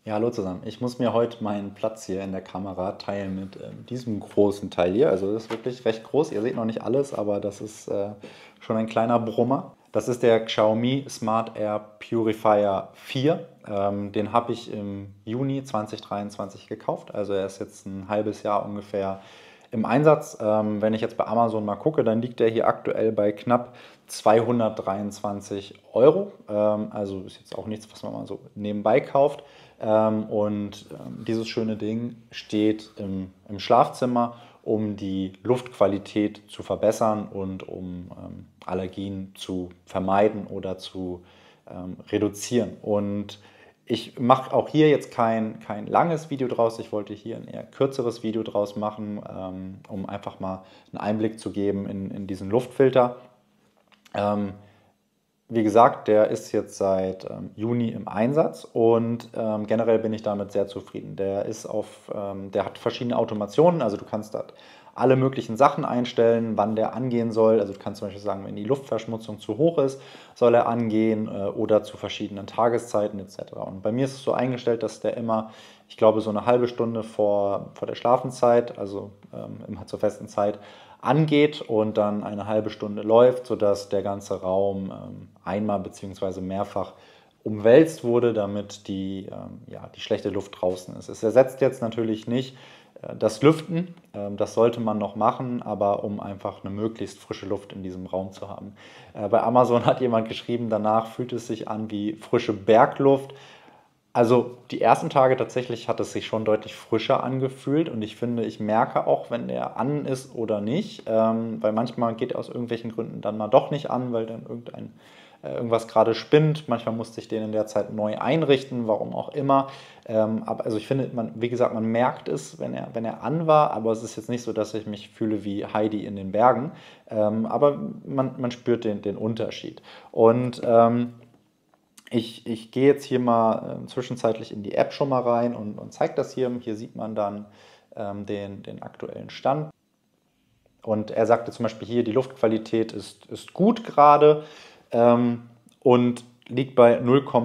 Ja, hallo zusammen. Ich muss mir heute meinen Platz hier in der Kamera teilen mit diesem großen Teil hier. Also das ist wirklich recht groß. Ihr seht noch nicht alles, aber das ist schon ein kleiner Brummer. Das ist der Xiaomi Smart Air Purifier 4. Den habe ich im Juni 2023 gekauft. Also er ist jetzt ein halbes Jahr ungefähr im Einsatz. Wenn ich jetzt bei Amazon mal gucke, dann liegt der hier aktuell bei knapp 223 Euro. Also ist jetzt auch nichts, was man mal so nebenbei kauft. Dieses schöne Ding steht im Schlafzimmer, um die Luftqualität zu verbessern und um Allergien zu vermeiden oder zu reduzieren. Und ich mache auch hier jetzt kein langes Video draus. Ich wollte hier ein eher kürzeres Video draus machen, um einfach mal einen Einblick zu geben in diesen Luftfilter. Wie gesagt, der ist jetzt seit Juni im Einsatz und generell bin ich damit sehr zufrieden. Der hat verschiedene Automationen, also du kannst da alle möglichen Sachen einstellen, wann der angehen soll. Also du kannst zum Beispiel sagen, wenn die Luftverschmutzung zu hoch ist, soll er angehen oder zu verschiedenen Tageszeiten etc. Und bei mir ist es so eingestellt, dass der immer, ich glaube, so eine halbe Stunde vor der Schlafenszeit, also immer zur festen Zeit, angeht und dann eine halbe Stunde läuft, sodass der ganze Raum einmal bzw. mehrfach umwälzt wurde, damit die schlechte Luft draußen ist. Es ersetzt jetzt natürlich nicht das Lüften, das sollte man noch machen, aber um einfach eine möglichst frische Luft in diesem Raum zu haben. Bei Amazon hat jemand geschrieben, danach fühlt es sich an wie frische Bergluft. Also die ersten Tage tatsächlich hat es sich schon deutlich frischer angefühlt und ich finde, ich merke auch, wenn der an ist oder nicht, weil manchmal geht er aus irgendwelchen Gründen dann mal doch nicht an, weil dann irgendwas gerade spinnt. Manchmal musste ich den in der Zeit neu einrichten, warum auch immer. Aber also ich finde, wie gesagt, man merkt es, wenn er an war, aber es ist jetzt nicht so, dass ich mich fühle wie Heidi in den Bergen. Aber man spürt den Unterschied. Ich gehe jetzt hier mal zwischenzeitlich in die App schon mal rein und zeige das hier. Hier sieht man dann den aktuellen Stand. Und er sagte zum Beispiel hier, die Luftqualität ist gut gerade und liegt bei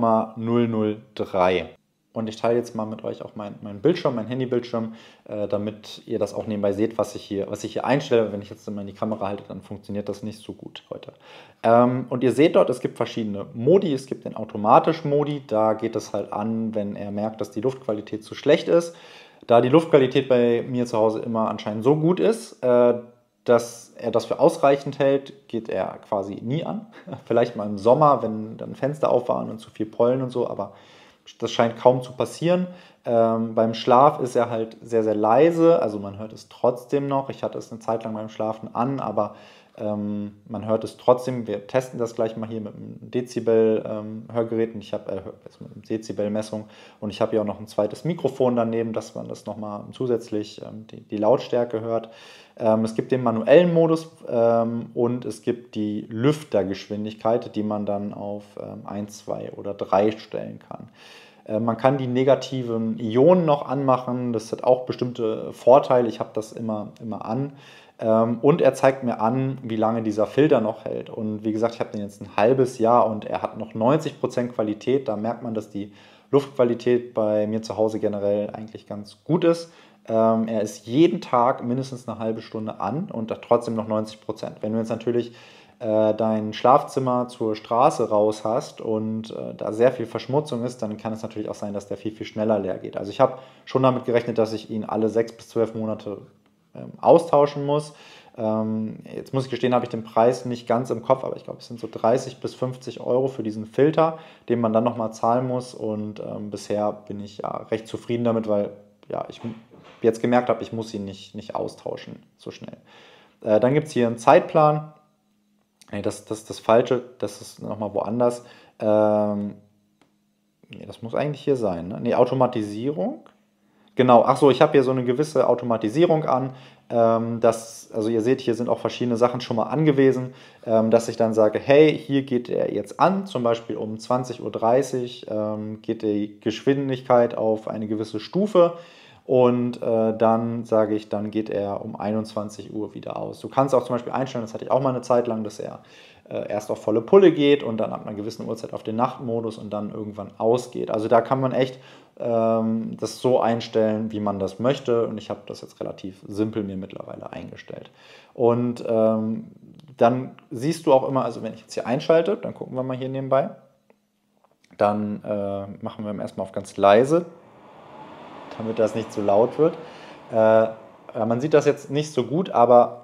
0,003. Und ich teile jetzt mal mit euch auch meinen Bildschirm, meinen Handybildschirm, damit ihr das auch nebenbei seht, was ich hier einstelle. Wenn ich jetzt immer in die Kamera halte, dann funktioniert das nicht so gut heute. Und ihr seht dort, es gibt verschiedene Modi. Es gibt den automatischen Modi, da geht es halt an, wenn er merkt, dass die Luftqualität zu schlecht ist. Da die Luftqualität bei mir zu Hause immer anscheinend so gut ist, dass er das für ausreichend hält, geht er quasi nie an. Vielleicht mal im Sommer, wenn dann Fenster auf waren und zu viel Pollen und so, aber das scheint kaum zu passieren. Beim Schlaf ist er halt sehr, sehr leise, also man hört es trotzdem noch. Ich hatte es eine Zeit lang beim Schlafen an, aber man hört es trotzdem. Wir testen das gleich mal hier mit einem Dezibel-Hörgerät und ich habe mit einer Dezibel-Messung und ich habe hier auch noch ein zweites Mikrofon daneben, dass man das nochmal zusätzlich die Lautstärke hört. Es gibt den manuellen Modus und es gibt die Lüftergeschwindigkeit, die man dann auf 1, 2 oder 3 stellen kann. Man kann die negativen Ionen noch anmachen, das hat auch bestimmte Vorteile, ich habe das immer an. Und er zeigt mir an, wie lange dieser Filter noch hält. Und wie gesagt, ich habe den jetzt ein halbes Jahr und er hat noch 90% Qualität. Da merkt man, dass die Luftqualität bei mir zu Hause generell eigentlich ganz gut ist. Er ist jeden Tag mindestens eine halbe Stunde an und hat trotzdem noch 90%. Wenn du jetzt natürlich dein Schlafzimmer zur Straße raus hast und da sehr viel Verschmutzung ist, dann kann es natürlich auch sein, dass der viel, viel schneller leer geht. Also ich habe schon damit gerechnet, dass ich ihn alle 6 bis 12 Monate austauschen muss. Jetzt muss ich gestehen, habe ich den Preis nicht ganz im Kopf, aber ich glaube, es sind so 30 bis 50 Euro für diesen Filter, den man dann nochmal zahlen muss. Und bisher bin ich ja recht zufrieden damit, weil ja, ich jetzt gemerkt habe, ich muss ihn nicht austauschen so schnell. Dann gibt es hier einen Zeitplan. Nee, das ist das Falsche, das ist nochmal woanders. Nee, das muss eigentlich hier sein. Ne? Nee, Automatisierung. Genau, ach so, ich habe hier so eine gewisse Automatisierung an. Also ihr seht, hier sind auch verschiedene Sachen schon mal angewiesen, dass ich dann sage, hey, hier geht er jetzt an, zum Beispiel um 20:30 Uhr geht die Geschwindigkeit auf eine gewisse Stufe und dann sage ich, dann geht er um 21 Uhr wieder aus. Du kannst auch zum Beispiel einstellen, das hatte ich auch mal eine Zeit lang, dass er erst auf volle Pulle geht und dann ab einer gewissen Uhrzeit auf den Nachtmodus und dann irgendwann ausgeht. Also da kann man echt das so einstellen, wie man das möchte, und ich habe das jetzt relativ simpel mir mittlerweile eingestellt. Und dann siehst du auch immer, also wenn ich jetzt hier einschalte, dann gucken wir mal hier nebenbei, dann machen wir erstmal auf ganz leise, damit das nicht zu laut wird. Man sieht das jetzt nicht so gut, aber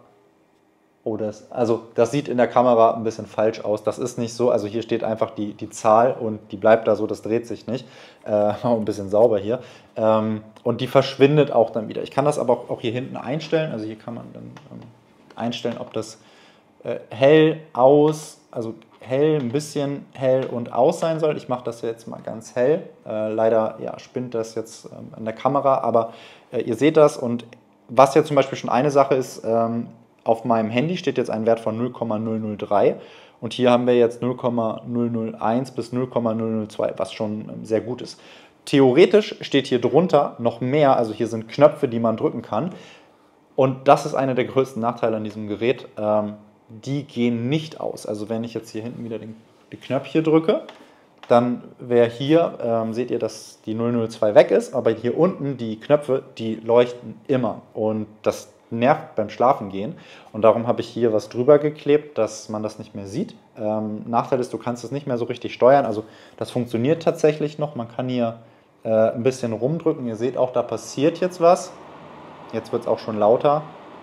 das sieht in der Kamera ein bisschen falsch aus. Das ist nicht so. Also hier steht einfach die Zahl und die bleibt da so, das dreht sich nicht. Ein bisschen sauber hier. Und die verschwindet auch dann wieder. Ich kann das aber auch hier hinten einstellen. Also hier kann man dann einstellen, ob das hell, aus, also hell, ein bisschen hell und aus sein soll. Ich mache das jetzt mal ganz hell. Leider spinnt das jetzt an der Kamera, aber ihr seht das. Und was jetzt zum Beispiel schon eine Sache ist, auf meinem Handy steht jetzt ein Wert von 0,003 und hier haben wir jetzt 0,001 bis 0,002, was schon sehr gut ist. Theoretisch steht hier drunter noch mehr, also hier sind Knöpfe, die man drücken kann, und das ist einer der größten Nachteile an diesem Gerät. Die gehen nicht aus. Also wenn ich jetzt hier hinten wieder die Knöpfchen drücke, dann wäre hier, seht ihr, dass die 002 weg ist, aber hier unten die Knöpfe, die leuchten immer und das nervt beim Schlafen gehen, und darum habe ich hier was drüber geklebt, dass man das nicht mehr sieht. Nachteil ist, du kannst es nicht mehr so richtig steuern, also das funktioniert tatsächlich noch, man kann hier ein bisschen rumdrücken, ihr seht auch, da passiert jetzt was, jetzt wird es auch schon lauter.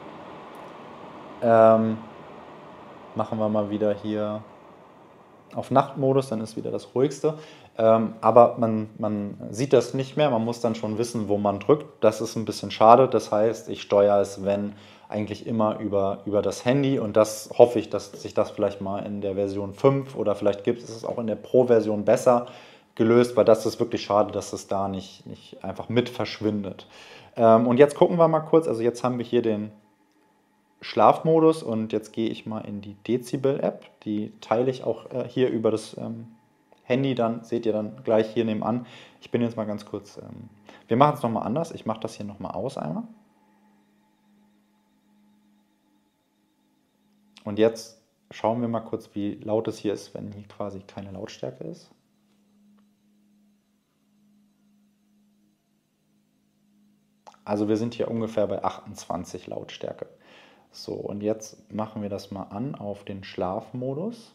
Machen wir mal wieder hier auf Nachtmodus, dann ist wieder das ruhigste. Aber man sieht das nicht mehr, man muss dann schon wissen, wo man drückt. Das ist ein bisschen schade, das heißt, ich steuere es, wenn, eigentlich immer über das Handy, und das hoffe ich, dass sich das vielleicht mal in der Version 5 oder vielleicht gibt es auch in der Pro-Version besser gelöst, weil das ist wirklich schade, dass es da nicht einfach mit verschwindet. Und jetzt gucken wir mal kurz, also jetzt haben wir hier den Schlafmodus und jetzt gehe ich mal in die Dezibel-App, die teile ich auch hier über das Handy, dann seht ihr dann gleich hier nebenan. Ich bin jetzt mal ganz kurz, wir machen es nochmal anders, ich mache das hier nochmal aus einmal. Und jetzt schauen wir mal kurz, wie laut es hier ist, wenn hier quasi keine Lautstärke ist. Also wir sind hier ungefähr bei 28 Lautstärke. So, und jetzt machen wir das mal an auf den Schlafmodus.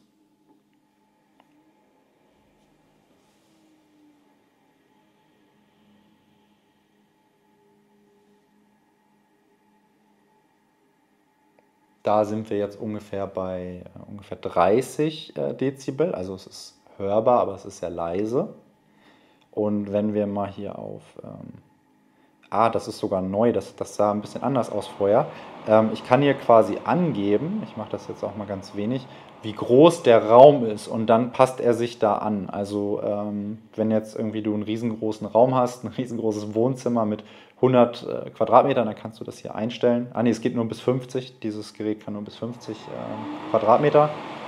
Da sind wir jetzt ungefähr bei ungefähr 30 Dezibel, also es ist hörbar, aber es ist sehr leise. Und wenn wir mal hier auf, das ist sogar neu, das sah ein bisschen anders aus vorher. Ich kann hier quasi angeben, ich mache das jetzt auch mal ganz wenig, wie groß der Raum ist, und dann passt er sich da an. Also wenn jetzt irgendwie du einen riesengroßen Raum hast, ein riesengroßes Wohnzimmer mit 100 Quadratmetern, dann kannst du das hier einstellen. Ah nee, es geht nur bis 50, dieses Gerät kann nur bis 50 Quadratmeter.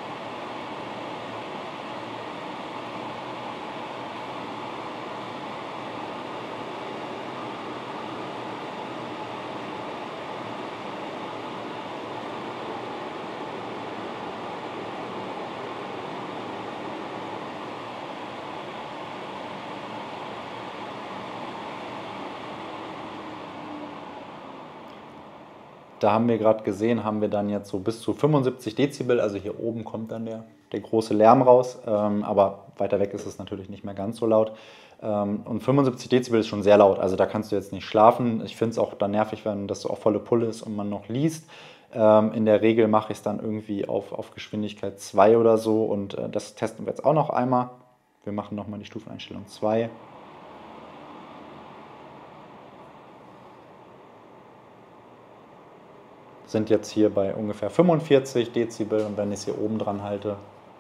Da haben wir gerade gesehen, haben wir dann jetzt so bis zu 75 Dezibel, also hier oben kommt dann der große Lärm raus, aber weiter weg ist es natürlich nicht mehr ganz so laut. Und 75 Dezibel ist schon sehr laut, also da kannst du jetzt nicht schlafen. Ich finde es auch dann nervig, wenn das so auf volle Pulle ist und man noch liest. In der Regel mache ich es dann irgendwie auf Geschwindigkeit 2 oder so, und das testen wir jetzt auch noch einmal. Wir machen nochmal die Stufeneinstellung 2. Sind jetzt hier bei ungefähr 45 Dezibel, und wenn ich es hier oben dran halte,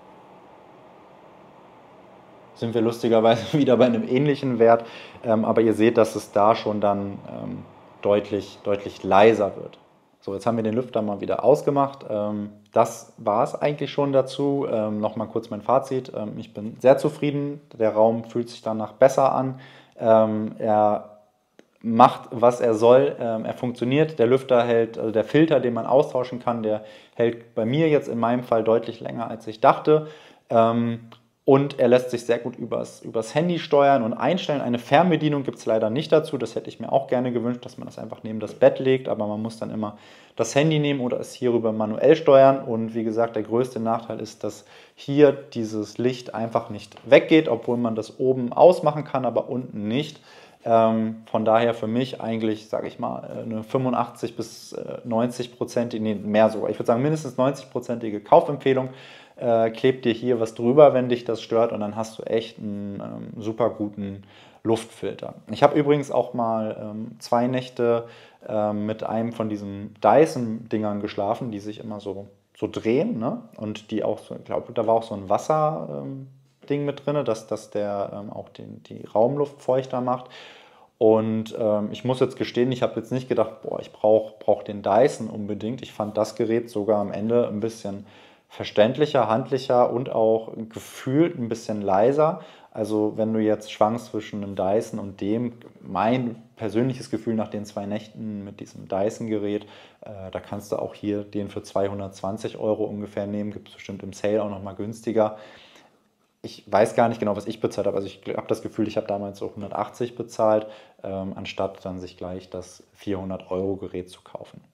sind wir lustigerweise wieder bei einem ähnlichen Wert, aber ihr seht, dass es da schon dann deutlich leiser wird. So, jetzt haben wir den Lüfter mal wieder ausgemacht. Das war es eigentlich schon dazu. Nochmal kurz mein Fazit. Ich bin sehr zufrieden, der Raum fühlt sich danach besser an. Er macht, was er soll. Er funktioniert, der Lüfter hält, also der Filter, den man austauschen kann, der hält bei mir jetzt in meinem Fall deutlich länger, als ich dachte. Und er lässt sich sehr gut übers Handy steuern und einstellen. Eine Fernbedienung gibt es leider nicht dazu. Das hätte ich mir auch gerne gewünscht, dass man das einfach neben das Bett legt. Aber man muss dann immer das Handy nehmen oder es hierüber manuell steuern. Und wie gesagt, der größte Nachteil ist, dass hier dieses Licht einfach nicht weggeht, obwohl man das oben ausmachen kann, aber unten nicht. Von daher für mich eigentlich, sage ich mal, eine 85 bis 90%, nee, mehr sogar. Ich würde sagen mindestens 90%ige Kaufempfehlung. Klebt dir hier was drüber, wenn dich das stört, und dann hast du echt einen super guten Luftfilter. Ich habe übrigens auch mal 2 Nächte mit einem von diesen Dyson-Dingern geschlafen, die sich immer so drehen, ne? Und die auch so, ich glaube, da war auch so ein Wasserding mit drin, dass der auch die Raumluft feuchter macht. Und ich muss jetzt gestehen, ich habe jetzt nicht gedacht, boah, ich brauch den Dyson unbedingt. Ich fand das Gerät sogar am Ende ein bisschen verständlicher, handlicher und auch gefühlt ein bisschen leiser. Also wenn du jetzt schwankst zwischen einem Dyson und dem, mein persönliches Gefühl nach den 2 Nächten mit diesem Dyson-Gerät, da kannst du auch hier den für 220 Euro ungefähr nehmen, gibt es bestimmt im Sale auch nochmal günstiger. Ich weiß gar nicht genau, was ich bezahlt habe. Also ich habe das Gefühl, ich habe damals so 180 bezahlt, anstatt dann sich gleich das 400-Euro-Gerät zu kaufen.